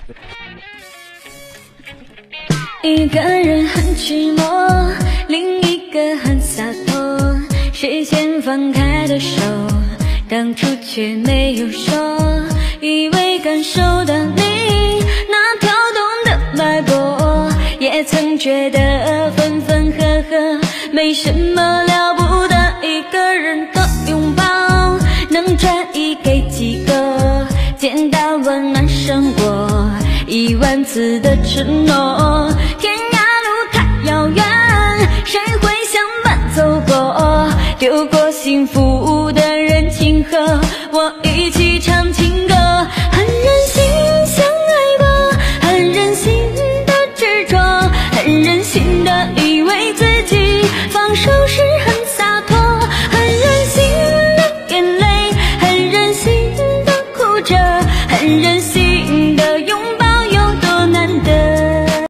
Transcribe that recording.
一个人很寂寞，另一个很洒脱，谁先放开的手，当初却没有说，以为感受到你那跳动的脉搏，也曾觉得分分合合没什么了不得，一个人的拥抱能转移给几个，简单温暖胜过10000次的承诺，天涯路太遥远，谁会相伴走过，丢过幸福的人，请和我一起唱情歌。